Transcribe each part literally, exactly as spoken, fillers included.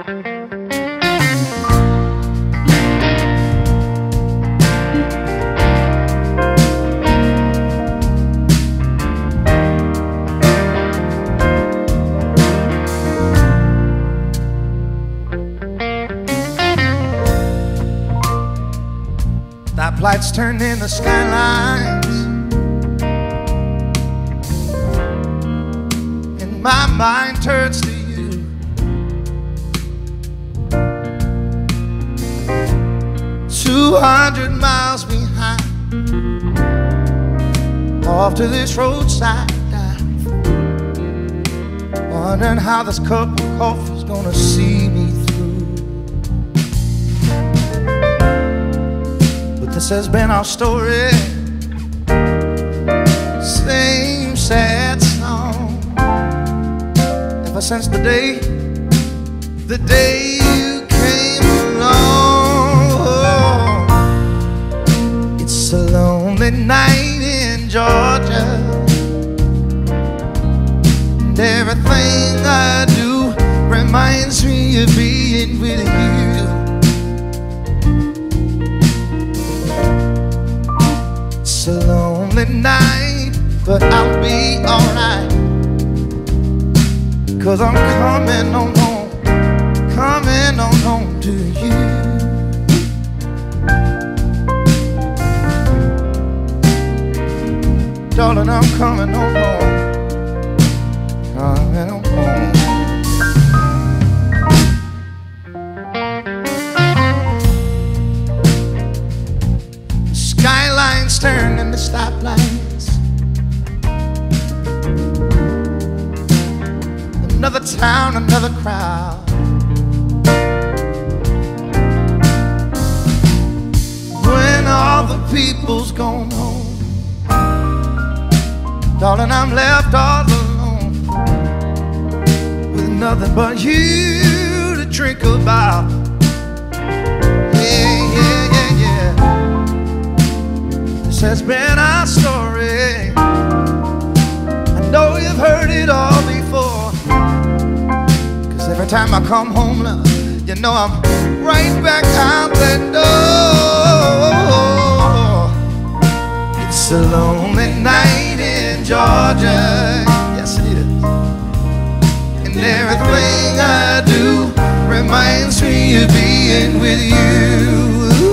Lights turned into skylines, and my mind turns to you. Two hundred miles behind, off to this roadside dive, wondering how this cup of coffee's gonna see me through. This has been our story, same sad song, ever since the day, the day you came along. It's a lonely night in Georgia, and everything I do reminds me of being with you. It's a lonely night, but I'll be alright, 'cause I'm coming on home, coming on home to you. Darling, I'm coming on home, coming on home. Turn into stoplights, another town, another crowd. When all the people's gone home, darling, I'm left all alone, with nothing but you to drink about. Yeah, yeah, yeah, yeah. This has been our story. I know you've heard it all before, 'cause every time I come home, love, you know I'm right back out that door. It's a lonely night in Georgia, yes it is, and everything I do reminds me of being with you.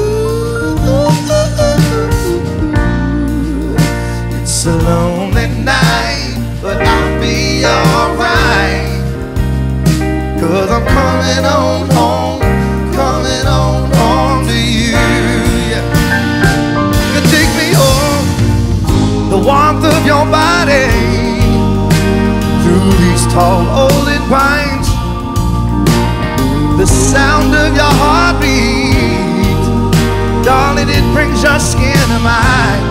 It's a lonely night, but I'll be alright, 'cause I'm coming on home, coming on home to you. Yeah. You take me home, the warmth of your body, through these tall old pines, the sound of your heartbeat, darling, it brings your skin to mine.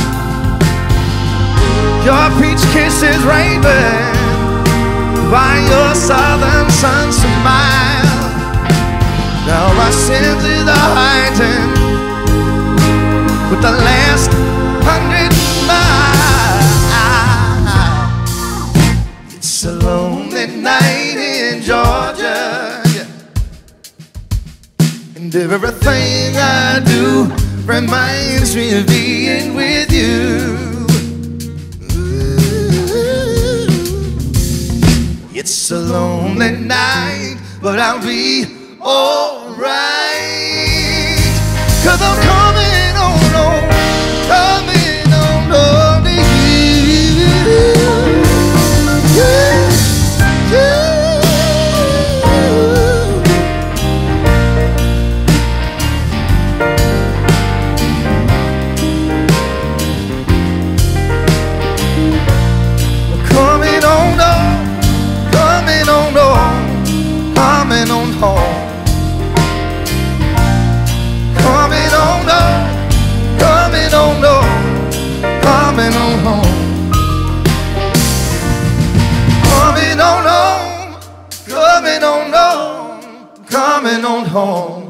Your peach kisses raven by your southern sun smile. Now my senses are heightened with the last hundred miles. It's a lonely night in Georgia, yeah. And everything I do reminds me of being with you. It's a lonely night, but I'll be alright, 'cause I'm coming on home, coming on home to you. Yeah, yeah. Coming on home, coming on home, coming on home. Coming on home, coming on home, coming on home. Coming on home, coming on home, coming on home.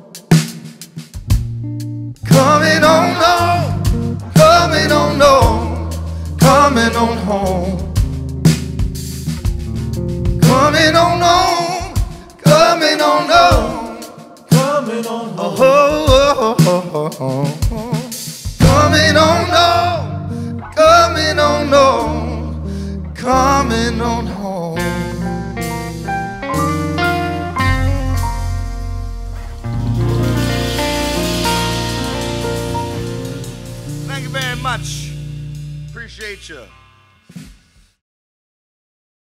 Coming on home, coming on home, coming on home. Coming on home, coming on coming on home. Thank you very much. Appreciate you.